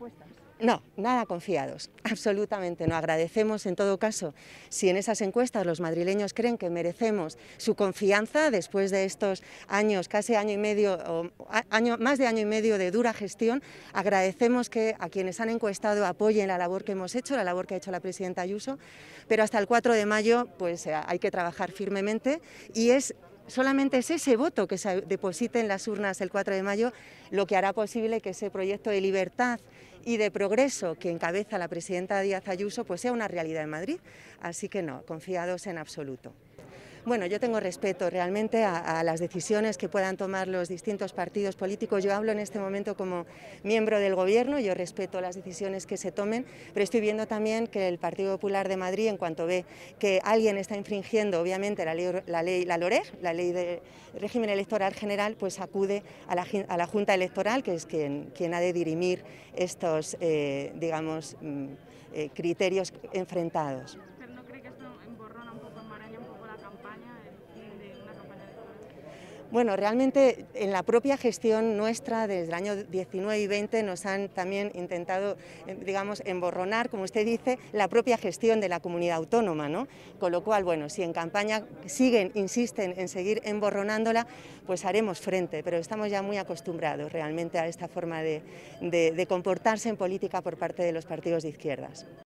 encuestas? No, nada confiados, absolutamente no. Agradecemos en todo caso si en esas encuestas los madrileños creen que merecemos su confianza después de estos años, casi año y medio, más de año y medio de dura gestión. Agradecemos que a quienes han encuestado apoyen la labor que hemos hecho, la labor que ha hecho la presidenta Ayuso, pero hasta el 4 de mayo pues hay que trabajar firmemente y solamente es ese voto que se deposite en las urnas el 4 de mayo lo que hará posible que ese proyecto de libertad y de progreso que encabeza la presidenta Díaz Ayuso pues sea una realidad en Madrid. Así que no, confiados en absoluto. Bueno, yo tengo respeto realmente a las decisiones que puedan tomar los distintos partidos políticos. Yo hablo en este momento como miembro del Gobierno, yo respeto las decisiones que se tomen, pero estoy viendo también que el Partido Popular de Madrid, en cuanto ve que alguien está infringiendo, obviamente, la LOREG, la Ley de Régimen Electoral General, pues acude a la Junta Electoral, que es quien ha de dirimir estos, criterios enfrentados. ¿Pero no cree que esto emborrona un poco, enmaraña un poco la campaña, el fin de una campaña electoral? Bueno, realmente en la propia gestión nuestra desde el año 19 y 20 nos han también intentado, emborronar, como usted dice, la propia gestión de la comunidad autónoma, ¿no? Con lo cual, bueno, si en campaña insisten en seguir emborronándola, pues haremos frente, pero estamos ya muy acostumbrados realmente a esta forma de comportarse en política por parte de los partidos de izquierdas.